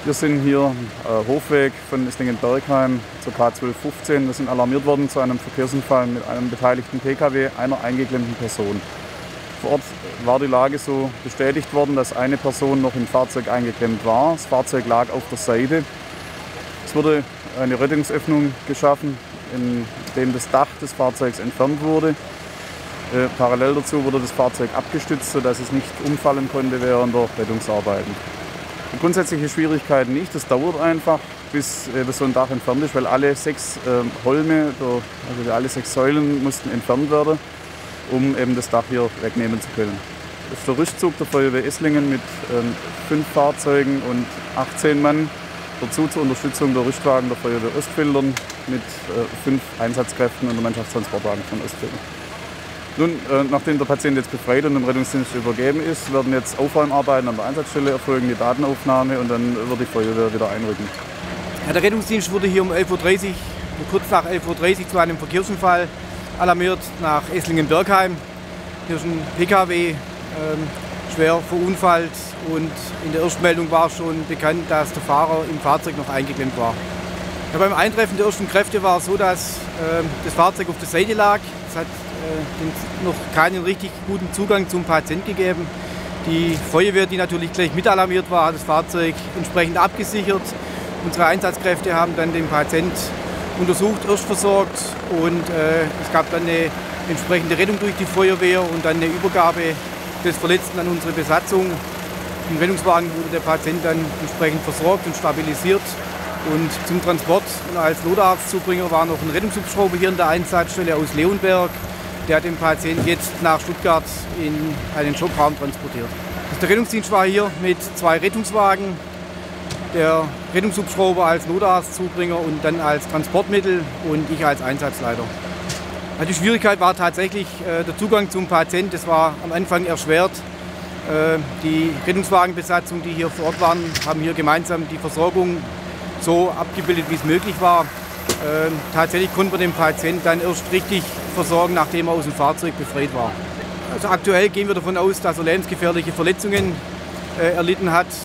Wir sind hier am Hofweg von Richtung Berkheim ca. 12:15 Uhr. Wir sind alarmiert worden zu einem Verkehrsunfall mit einem beteiligten Pkw, einer eingeklemmten Person. Vor Ort war die Lage so bestätigt worden, dass eine Person noch im Fahrzeug eingeklemmt war. Das Fahrzeug lag auf der Seite. Es wurde eine Rettungsöffnung geschaffen, in dem das Dach des Fahrzeugs entfernt wurde. Parallel dazu wurde das Fahrzeug abgestützt, sodass es nicht umfallen konnte während der Rettungsarbeiten. Die grundsätzliche Schwierigkeit nicht, das dauert einfach, bis so ein Dach entfernt ist, weil alle 6 Holme, also alle 6 Säulen mussten entfernt werden, um eben das Dach hier wegnehmen zu können. Das ist der Rüstzug der Feuerwehr Esslingen mit 5 Fahrzeugen und 18 Mann. Dazu zur Unterstützung der Rüstwagen der Feuerwehr Ostfildern mit 5 Einsatzkräften und der Mannschaftstransportwagen von Ostfildern. Nun, nachdem der Patient jetzt befreit und dem Rettungsdienst übergeben ist, werden jetzt Aufräumarbeiten an der Einsatzstelle erfolgen, die Datenaufnahme, und dann wird die Feuerwehr wieder einrücken. Ja, der Rettungsdienst wurde hier um 11:30 Uhr, kurz nach 11:30 Uhr zu einem Verkehrsunfall alarmiert nach Esslingen-Berkheim. Hier ist ein Pkw schwer verunfallt und in der Erstmeldung war schon bekannt, dass der Fahrer im Fahrzeug noch eingeklemmt war. Ja, beim Eintreffen der ersten Kräfte war es so, dass das Fahrzeug auf der Seite lag. Es hat noch keinen richtig guten Zugang zum Patienten gegeben. Die Feuerwehr, die natürlich gleich mit alarmiert war, hat das Fahrzeug entsprechend abgesichert. Unsere Einsatzkräfte haben dann den Patienten untersucht, erst versorgt, und es gab dann eine entsprechende Rettung durch die Feuerwehr und dann eine Übergabe des Verletzten an unsere Besatzung. Im Rettungswagen wurde der Patient dann entsprechend versorgt und stabilisiert. Und zum Transport und als Notarztzubringer war noch ein Rettungshubschrauber hier in der Einsatzstelle aus Leonberg. Der hat den Patienten jetzt nach Stuttgart in einen Schockraum transportiert. Der Rettungsdienst war hier mit 2 Rettungswagen, der Rettungshubschrauber als Notarztzubringer und dann als Transportmittel und ich als Einsatzleiter. Die Schwierigkeit war tatsächlich der Zugang zum Patienten. Das war am Anfang erschwert. Die Rettungswagenbesatzung, die hier vor Ort waren, haben hier gemeinsam die Versorgung so abgebildet, wie es möglich war. Tatsächlich konnten wir den Patienten dann erst richtig versorgen, nachdem er aus dem Fahrzeug befreit war. Also aktuell gehen wir davon aus, dass er lebensgefährliche Verletzungen erlitten hat.